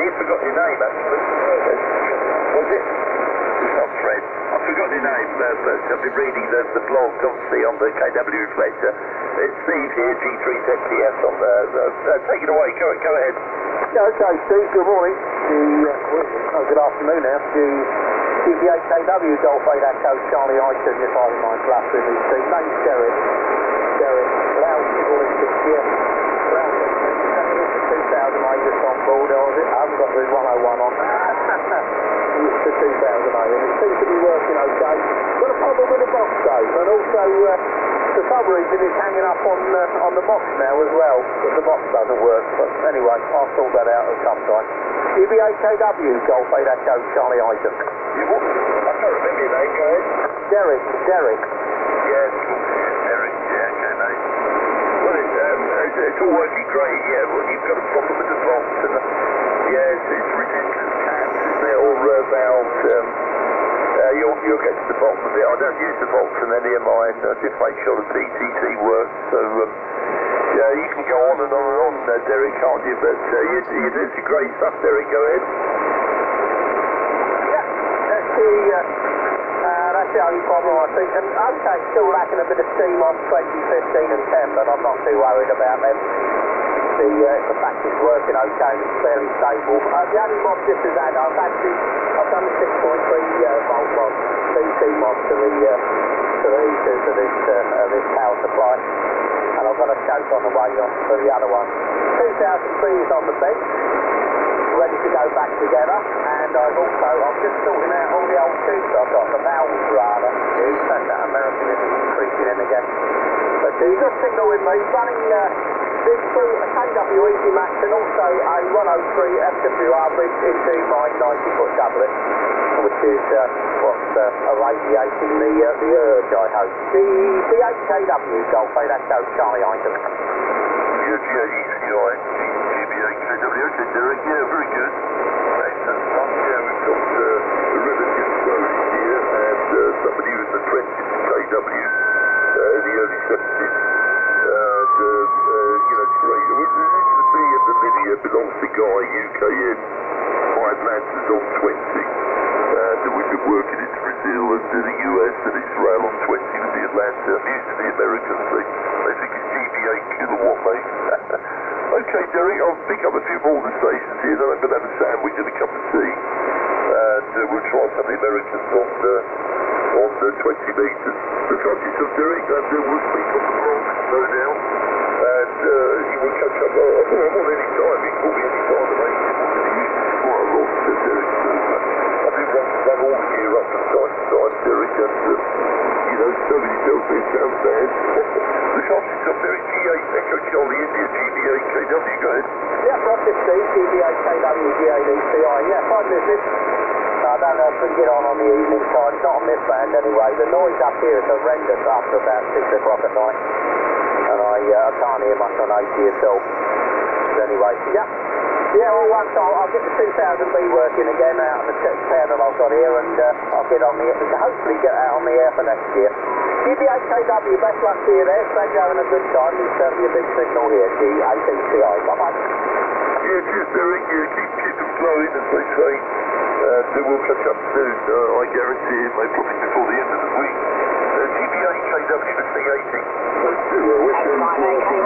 you forgot your name, actually. Was it? It's not Fred. I forgot your name, but I've been reading the blog, obviously, on the KW Reflector. It's Steve here, G310TS on take it away, go ahead. Yeah, okay, Steve, good morning. Good afternoon now. The GB8KW Golf 8 Echo Charlie Iton, your 5 last with his team. Name's Derek. Loud calling to Jim. Loud. 2008 just on board, or is it? I haven't got the 101 on. It's the 2008, and it seems to be working okay. Got a problem with the box though, and also for some reason it's hanging up on the box now as well, but the box doesn't work. But anyway, I'll sort that out at some time. GB8KW Golf 8 Echo Charlie Iton. I can't remember your name, go ahead. Derek. Yeah, Derek, yeah, okay, mate. Well, it's all working great, yeah, well, you've got a problem with the box, and yeah, it's resistance caps, isn't it, or valves, you'll get to the bottom of it. I don't use the box from any of mine, I just make sure the PTC works, so, yeah, you can go on and on, Derek, can't you, but you're doing some great stuff, Derek, go ahead. Yeah, that's the only problem I think, and okay, still lacking a bit of steam on 2015 and 10, but I'm not too worried about them. The fact it's working okay, it's fairly stable. The only mod this has had, I've done the 6.3 volt mod, DC mod to the heaters of this power supply, and I've got a choke on the way on for the other one. 2003 is on the bench, ready to go back together, and I'm just sorting out all the old tubes I've got, the valves rather. That American is creeping in again. But you've got signal with me, running these two, a KW Easy Max and also a 103 FWR bridge into my 90-foot doublet, which is what's irradiating the urge, I hope. The 8KW Golf 8 Echo Charlie Iton. GB8KW, okay, Derek, yeah, very good. Excellent stuff, yeah, we've got a relative slowly here, and somebody who was an apprentice to KW in the early 70s. Great. The B of the Lydia belongs to Guy, UKN, 5 Lancers on 20. We've been working into Brazil and to the US and Israel on 20 with the Atlanta. I'm used to the Americans, they think it's GB8 kilowatt, mate. Okay, Derek, I'll pick up a few more of the stations here, then I'm going to have a sandwich and a cup of tea. And we'll try some of the Americans on the 20 metres. Look after yourself, Derek, and we'll speak on the blog, no doubt. And you will catch up. I'm on any time. You can call me any time. Quite a lot, Derek. I do run all the gear up from time to time, Derek, and nobody tells me it sounds bad. Look after yourself, Derek. G8 Echo Charlie India, GB8KW, go ahead. Yeah, Roger Steve, GB8KW, G8ECI. Yeah, fine business. I don't know if we can get on the evening side. It's not on this band anyway. The noise up here is horrendous after about 6 o'clock at night. And I can't hear much on 80 at all. But anyway, yeah, well, once I'll get the 2000B working again out of the pair that I've got here, and I'll get on hopefully get out on the air for next year. GB8KW, best luck to you there. Glad you're having a good time. You send me a big signal here, G8ECI. Bye-bye. Yeah, cheers, Derek. Yeah, keep them flowing, as they say. We'll catch up soon. I guarantee it, maybe probably before the end of the week. GB8KW for C80. Let's do it.